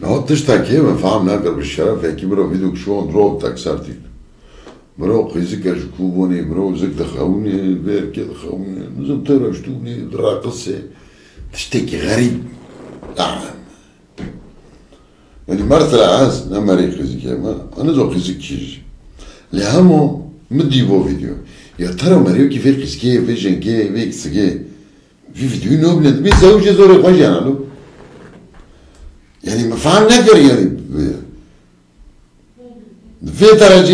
نهاد تشتكي ما فهم ناقر بالشرف هيك برو فيديو شو دروب تاكسرتي مرو قيزك اشكوبوني مرو زك دخوني بير كده دخوني نزم ترشتوني درا قصة تشتكي غريب يعني مرت العاز نمري قيزك ما انا زو قيزك كيج لهمو مدي بو فيديو يا ترى مريو كيف قيزكي فيجن كي فيكس كي في فيديو نوبلت بي زوجي زوري خوجي انا له يعني ما فهم نقدر يعني في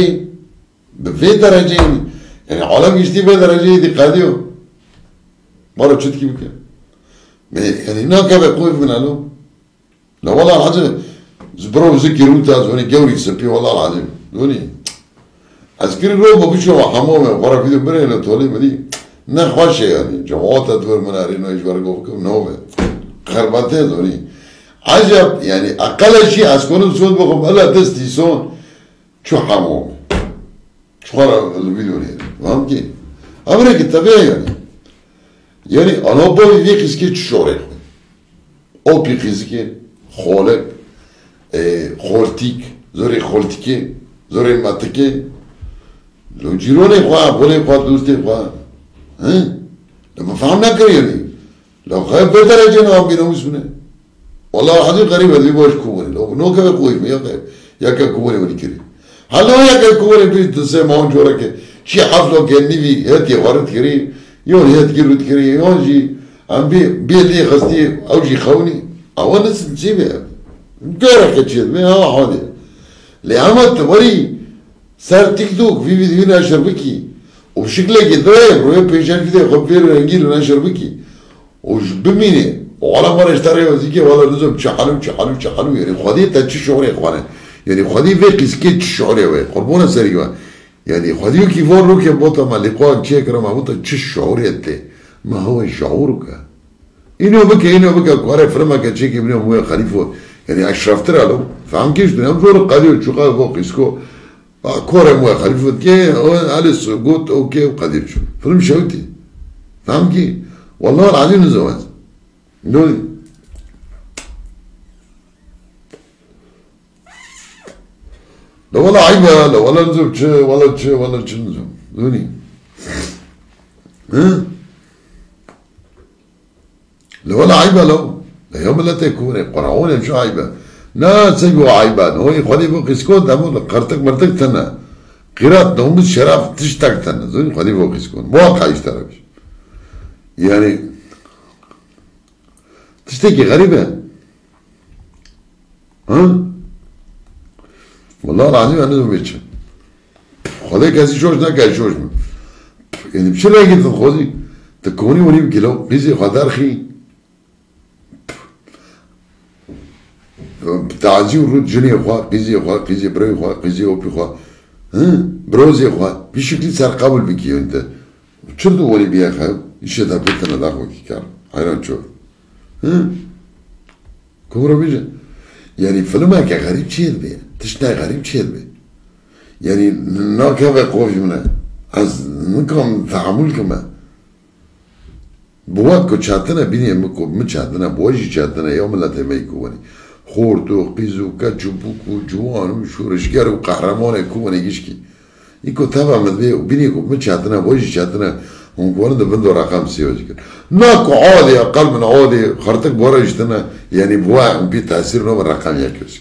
درجة يعني عالم يشتي بدرجة دي قاديو مرة شد كيف كده يعني هناك بقول من علوم لا والله العظيم زبرو ذكروا تازوني جوري سبي والله العظيم دوني أذكر له ببيشوا حمامه ورا فيديو برينا تولي بدي نخوش يعني جماعات تدور منارين ويجبر قوكم نوبة خربانته دوني عجب يعني أقل شيء أسكون صوت بقوم ألا تستيسون شو حمام شو خرا الفيديو يعني فهم كي أمريكا طبيعي يعني أنا بقول فيك إسكت شوري أو بيخزكي خالق خالتيك زوري خالتيكي زوري ماتكي لو جيروني خوا بولي خوا دوستي خوا ها لما فهمنا كريني لو خايف بدرجة نام بينهم سنة والله العظيم غريب هذي باش كوني لو نو كذا كوي يا كذا يا كذا كوني ولي كري هلا يا كذا كوني بيت تسمعون جورك شي حفلة كأني في هاتي وارد كري يون هات كيرو كري يون جي عم بي اللي خستي أو جي خوني أو ناس نسيبها جورك تشيل ما هو حاضر لعمت وري صار تيك توك في فيديو ناشر بكي وبشكل كده روي بيجان كده خبير رنجيل ناشر بكي وش بمينه وعلى مرة اشتري وزيكي والله لازم تشحنوا يعني خدي تاتش شعور يا اخوانا يعني خدي في قسكيت شعور يا قربونا سريوا يعني خدي كيف روك يا بوتا ما لقوا تشيك رما بوتا تش شعور يته ما هو شعورك انه بك قاري فرما كتشيك ابن مو خليفه يعني اشرف ترى له فهم كيف دنا زور قادر شو قال فوق اسكو كوره مو خليفه كي على السقوط اوكي وقادر شو فيلم شوتي فهم كي والله العظيم نزواز دوني لا والله عيبة لا والله نزوم شي والله نزوم دوني ها لا والله عيبة لو لا يوم لا تكون قرعوني مش عيبة لا تسيبوا عيبة هو يخلي فوق يسكون دامو قرتك مرتك تنا قرات نوم الشرف تشتاق تنا دوني خلي فوق يسكون واقع يشترى يعني تشتكي غريبة ها والله العظيم أنا ما بيتش خذي كاسي شوش نا كاسي شوش يعني بشو رايك أنت خذي تكوني وني بكيلو بيزي خدار خي تعزي ورود جني خوا قيزي بري خوا قيزي أوبي خوا ها بروزي خوا بشكل صار قابل بكي أنت شو ولي بيا خا يشد هبيتنا داخل كار حيران شوف ها كورة بيجا يعني فيلمك غريب شيء بي تشتاق غريب شيء بي يعني ناكا قوي منه از نكم تعامل كما بوات كو چاتنا بيني مكو مچاتنا بوجي چاتنا يوم لا تميكوني خورتو قيزو كاتشوبوكو جوان شورشگر وقهرمان كوني گيشكي يكو تابع مدبي بيني كو مچاتنا بوجي چاتنا هم ورد بندو رقم سيوزي كده ناكو عادي اقل من عادي خرطك بورا يجتنا يعني بوا بي تاثير نوم الرقم يكوزي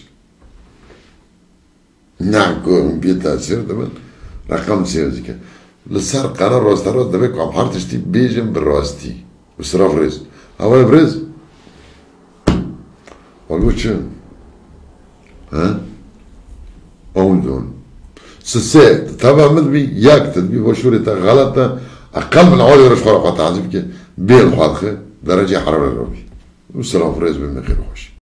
ناكو بي تاثير دبن رقم سيوزي كده لسار قرار راستارات دبك عم حرتشتي بيجن بالراستي وصراف رز اول برز والقول شو ها اول دون سسي تابع مدبي ياك تدبي وشوري غلطة أقل من عادي ورش خرافات عزيزك بين خاطخة درجة حرارة الربي والسلام فريز بمن خير خوش